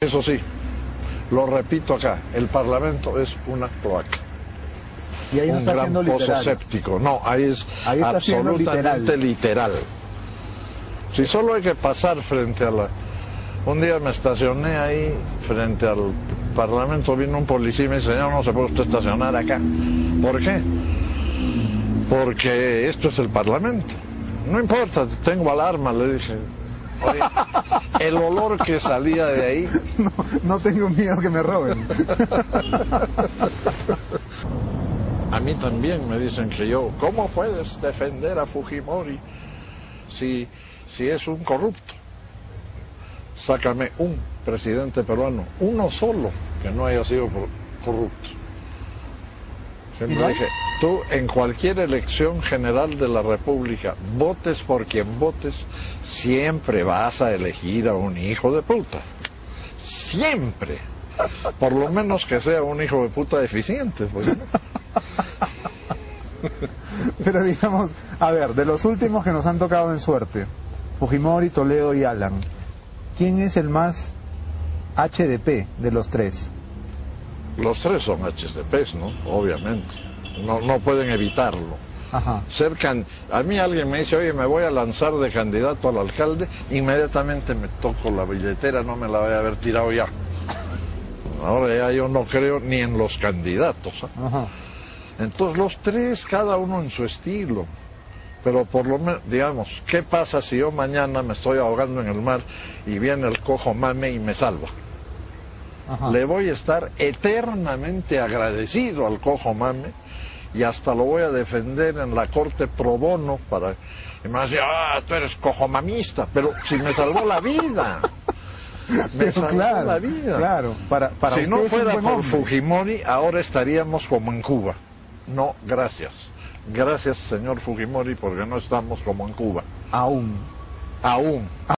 Eso sí, lo repito acá, el Parlamento es una cloaca. Y ahí no Un está gran siendo pozo literal. séptico. No, ahí es Ahí está siendo absolutamente literal. Si solo hay que pasar frente a la... Un día me estacioné ahí frente al Parlamento, vino un policía y me dice, señor, no se puede usted estacionar acá. ¿Por qué? Porque esto es el Parlamento. No importa, tengo alarma, le dije. Oye, el olor que salía de ahí... No tengo miedo que me roben. A mí también me dicen que yo, ¿cómo puedes defender a Fujimori si es un corrupto? Sácame un presidente peruano, uno solo, que no haya sido corrupto. Siempre dije, tú en cualquier elección general de la República, votes por quien votes, siempre vas a elegir a un hijo de puta. Siempre. Por lo menos que sea un hijo de puta eficiente, pues, ¿no? Pero digamos, a ver, de los últimos que nos han tocado en suerte, Fujimori, Toledo y Alan, ¿quién es el más HDP de los tres? Los tres son HDPs, ¿no? Obviamente. No pueden evitarlo. Ajá. A mí alguien me dice, oye, me voy a lanzar de candidato al alcalde, inmediatamente me toco la billetera, no me la voy a haber tirado ya. Ahora ya yo no creo ni en los candidatos, ¿eh? Ajá. Entonces los tres, cada uno en su estilo. Pero por lo menos, digamos, ¿qué pasa si yo mañana me estoy ahogando en el mar y viene el cojo mame y me salva? Ajá. Le voy a estar eternamente agradecido al cojo mame y hasta lo voy a defender en la corte pro bono para... Y me va a decir, tú eres cojo mamista, pero si me salvó la vida. Me salvó la vida. Claro, para si no fuera por hombre. Fujimori, ahora estaríamos como en Cuba. No, gracias. Gracias, señor Fujimori, porque no estamos como en Cuba. Aún. Aún.